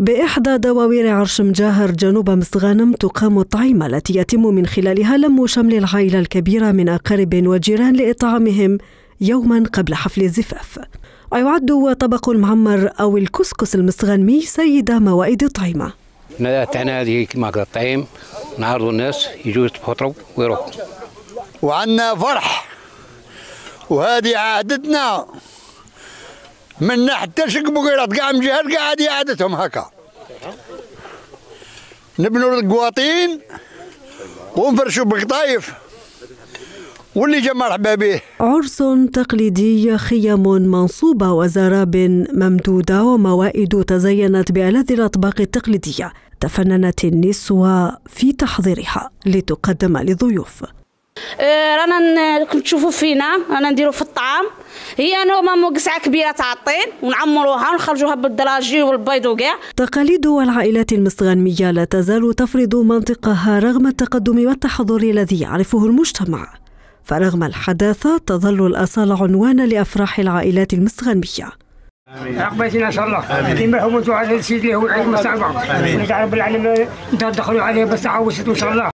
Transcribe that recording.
بإحدى دواوير عرش مجاهر جنوب مستغانم تقام الطعيمة التي يتم من خلالها لم شمل العائلة الكبيرة من أقارب وجيران لإطعامهم يوما قبل حفل الزفاف. ويعد طبق المعمر أو الكسكس المستغانمي سيد موائد الطعيمة. تاعنا هذه كما الطعيم نعرضوا الناس يجوا يتفطروا ويروحوا. وعندنا فرح وهذه عادتنا من حتى شقبقيرات كاع مجهر كاع هذه عادتهم هكا. نبنوا القواطين ونفرشوا بالقطايف واللي جا مرحبا به. عرس تقليدي، خيم منصوبة وزراب ممدودة وموائد تزينت بألذ الأطباق التقليدية. تفننت النسوة في تحضيرها لتقدم للضيوف. رانا تشوفوا فينا رانا نديروا في الطعام، هي انا قسعه كبيره تاع الطين ونعمروها ونخرجوها بالدراجي والبيض وكاع. تقاليد والعائلات المستغانمية لا تزال تفرض منطقها رغم التقدم والتحضر الذي يعرفه المجتمع، فرغم الحداثة تظل الأصالة عنوانا لأفراح العائلات المستغانمية. عقبتنا ان شاء الله ديما حملتوا على السيد اللي هو العيد مصعبه. امين. رب العالمين ندخلوا عليه بس عاوشت ان شاء الله.